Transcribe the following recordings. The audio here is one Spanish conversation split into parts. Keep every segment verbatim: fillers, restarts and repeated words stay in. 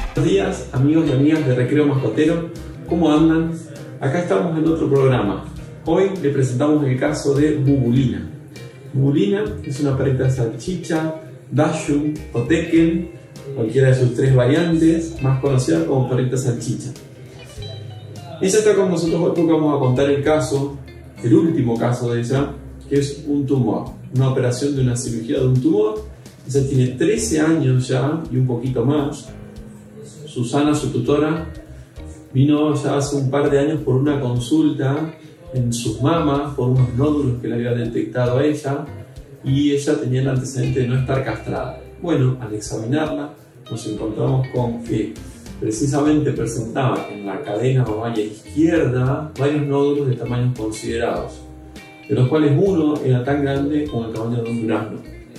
Buenos días, amigos y amigas de Recreo Mascotero, ¿cómo andan? Acá estamos en otro programa. Hoy le presentamos el caso de Bubulina. Bubulina es una perrita salchicha, Dachshund o Tekken, cualquiera de sus tres variantes, más conocida como perrita salchicha. Ella está con nosotros hoy porque vamos a contar el caso, el último caso de ella, que es un tumor, una operación de una cirugía de un tumor. Ella tiene trece años ya y un poquito más. Susana, su tutora, vino ya hace un par de años por una consulta en sus mamas por unos nódulos que le había detectado a ella, y ella tenía el antecedente de no estar castrada. Bueno, al examinarla nos encontramos con que precisamente presentaba en la cadena mamaria izquierda varios nódulos de tamaños considerados, de los cuales uno era tan grande como el tamaño de un durazno.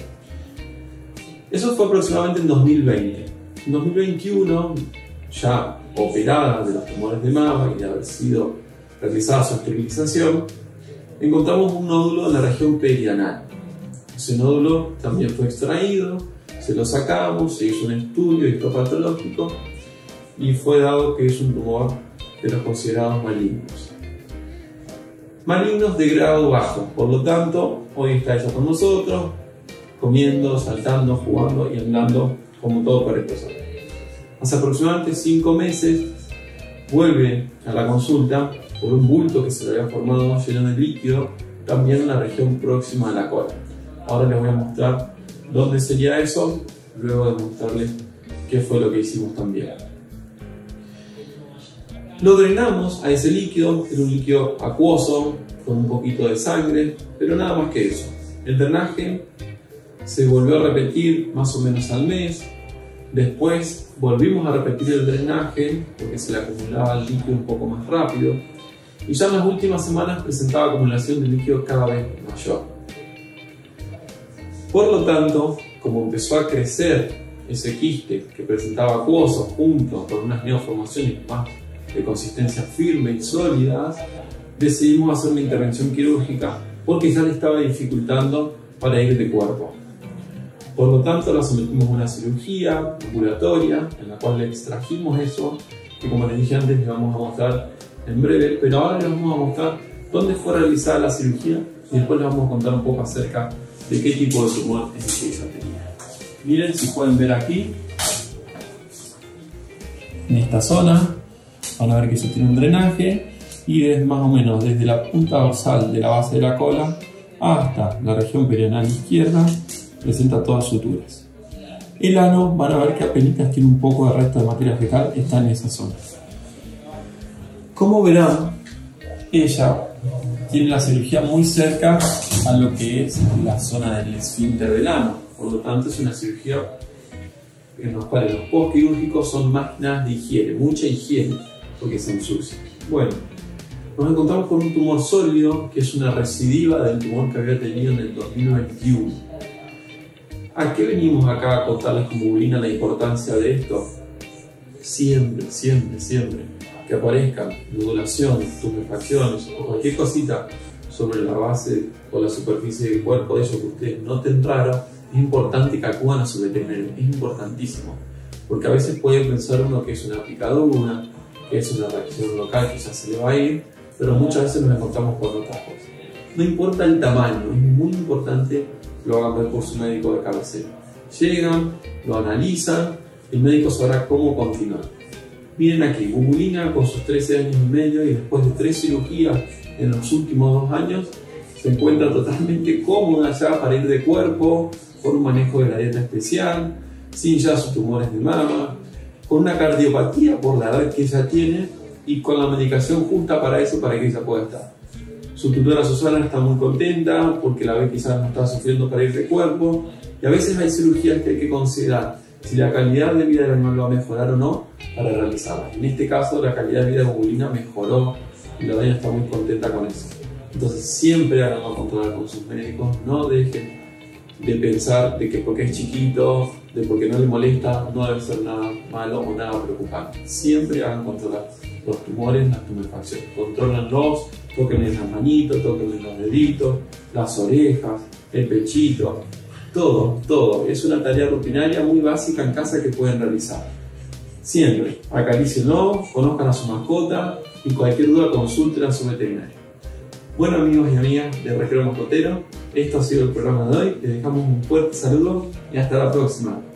Eso fue aproximadamente en dos mil veinte. En dos mil veintiuno, ya operada de los tumores de mama y de haber sido realizada su esterilización, encontramos un nódulo en la región perianal. Ese nódulo también fue extraído, se lo sacamos, se hizo un estudio histopatológico y fue dado que es un tumor de los considerados malignos. Malignos de grado bajo, por lo tanto, hoy está ella con nosotros, comiendo, saltando, jugando y andando como todo perrito sano. Hace aproximadamente cinco meses vuelve a la consulta por un bulto que se le había formado lleno de líquido, también en la región próxima a la cola. Ahora les voy a mostrar dónde sería eso, luego de mostrarles qué fue lo que hicimos también. Lo drenamos a ese líquido, era un líquido acuoso, con un poquito de sangre, pero nada más que eso. El drenaje se volvió a repetir más o menos al mes. Después volvimos a repetir el drenaje porque se le acumulaba el líquido un poco más rápido, y ya en las últimas semanas presentaba acumulación de líquido cada vez mayor. Por lo tanto, como empezó a crecer ese quiste que presentaba acuoso junto con unas neoformaciones más de consistencia firme y sólidas, decidimos hacer una intervención quirúrgica porque ya le estaba dificultando para ir de cuerpo. Por lo tanto, la sometimos a una cirugía ambulatoria en la cual le extrajimos eso, que como les dije antes les vamos a mostrar en breve, pero ahora les vamos a mostrar dónde fue realizada la cirugía y después les vamos a contar un poco acerca de qué tipo de tumor es el que ella tenía. Miren, si pueden ver aquí, en esta zona, van a ver que eso tiene un drenaje y es más o menos desde la punta dorsal de la base de la cola hasta la región perianal izquierda, presenta todas suturas. El ano, van a ver que apenas tiene un poco de resto de materia fecal, está en esa zona. Como verán, ella tiene la cirugía muy cerca a lo que es la zona del esfínter del ano, por lo tanto es una cirugía en la cual los postquirúrgicos son máquinas de higiene, mucha higiene, porque se ensucia. Bueno, nos encontramos con un tumor sólido que es una recidiva del tumor que había tenido en el dos mil veintiuno. ¿A qué venimos acá a contarles con Bubulina la importancia de esto? Siempre, siempre, siempre que aparezcan nodulaciones, tumefacciones o cualquier cosita sobre la base o la superficie del cuerpo de ellos que ustedes noten raro, es importante que acudan a su veterinario, es importantísimo, porque a veces puede pensar uno que es una picadura, que es una reacción local que ya se le va a ir, pero muchas veces nos encontramos con otras cosas. No importa el tamaño, es muy importante que lo hagan ver por su médico de cabecera. Llegan, lo analizan, el médico sabrá cómo continuar. Miren aquí, Bubulina con sus trece años y medio y después de tres cirugías en los últimos dos años, se encuentra totalmente cómoda ya para ir de cuerpo, con un manejo de la dieta especial, sin ya sus tumores de mama, con una cardiopatía por la edad que ella tiene y con la medicación justa para eso, para que ella pueda estar. Su tutora Susana está muy contenta porque la ve quizás no está sufriendo para ir de cuerpo, y a veces hay cirugías que hay que considerar si la calidad de vida del animal va a mejorar o no para realizarla. En este caso, la calidad de vida de Bubulina mejoró y la dueña está muy contenta con eso. Entonces, siempre háganlo controlar con sus médicos, no dejen de pensar de que porque es chiquito, de porque no le molesta, no debe ser nada malo o nada preocupante. Siempre hagan controlar los tumores, las tumefacciones. Contrólenlos, tóquenle las manitos, tóquenle los deditos, las orejas, el pechito, todo, todo. Es una tarea rutinaria muy básica en casa que pueden realizar. Siempre, acarícienlo, conozcan a su mascota y cualquier duda consulten a su veterinario. Bueno amigos y amigas de Recreo Mascotero, esto ha sido el programa de hoy, les dejamos un fuerte saludo y hasta la próxima.